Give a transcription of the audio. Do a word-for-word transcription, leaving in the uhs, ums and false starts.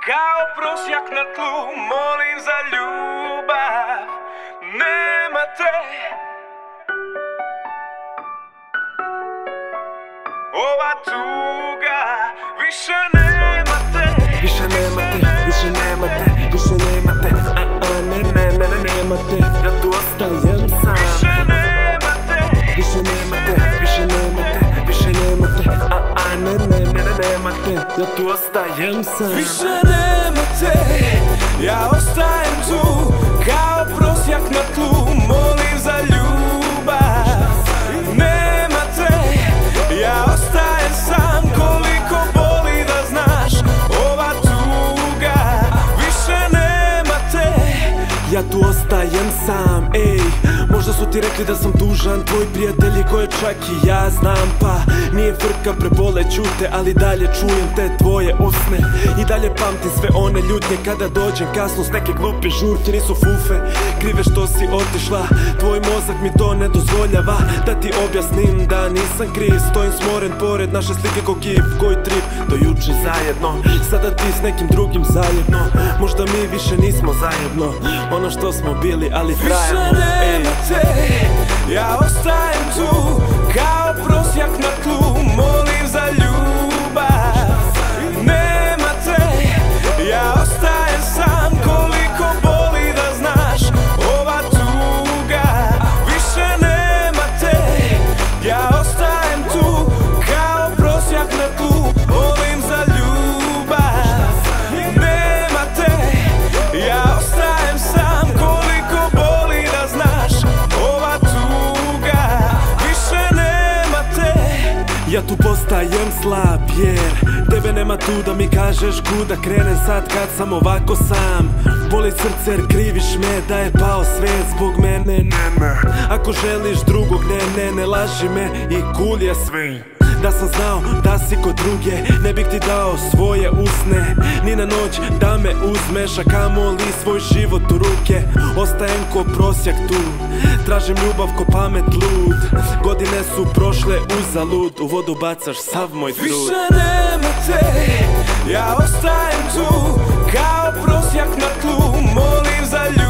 Kao prosjak na tlu, molim za ljubav. Nema te. Ova tuga, više nema te. Više nema te, više nema te, više nema te. A, a, ne, ne, ne, ne, nema te. Ja tu ostajem sam. Više nema te. Više nema te, više nema te, više nema te. A, a, ne, ne, ne, ne, nema te. Ja tu ostajem sam. Više nema te. Ja ostajem tu, kao prosjak na tlu, molim za ljubav. Nema te. Ja ostajem sam, koliko boli da znaš. Ova tuga, više nema te. Ja tu ostajem sam, ej. Možda su ti rekli da sam tužan, tvoji prijatelji koje čak i ja znam. Pa nije frka, prebole ćute, ali dalje čujem te tvoje usne. I dalje pamtim sve one ljutnje kada dođem kasno s neke glupe žurke. Nisu fufe, krive što si otišla, tvoj mozak mi to ne dozvoljava. Da ti objasnim da nisam kriv, stojim smoren pored naše slike ko kip. Koji trip, do juče zajedno, sada ti s nekim drugim zajedno. Možda mi više nismo zajedno, ono što smo bili, ali trajemo, ej. Ja ostajem tu, kao prosjak na tlu, molim za ljubav. Nema te. Ja ostajem sam, koliko boli da znaš. Ova tuga, više nema te. Ja ostajem tu, kao prosjak na tlu, molim za ljubav. Nema te. Ja ostajem sam, koliko boli da znaš. Ova tuga, više nema te. Ja tu postajem slab jer tebe nema tu da mi kažeš kuda krenem sad kad sam ovako sam. Boli srce jer kriviš me da je pao svet zbog mene, ne, ne. Ako želiš drugog, ne, ne, ne laži me i cool je sve. Da sam znao da si kod druge, ne bih ti dao svoje usne, ni na noć da me uzmeš, a kamoli svoj život u ruke. Ostajem ko prosjak tu, tražim ljubav ko pamet lud. Godine su prošle uzalud, u vodu bacaš sav moj trud. Više nema te. Ja ostajem tu, kao prosjak na tlu, molim za ljubav.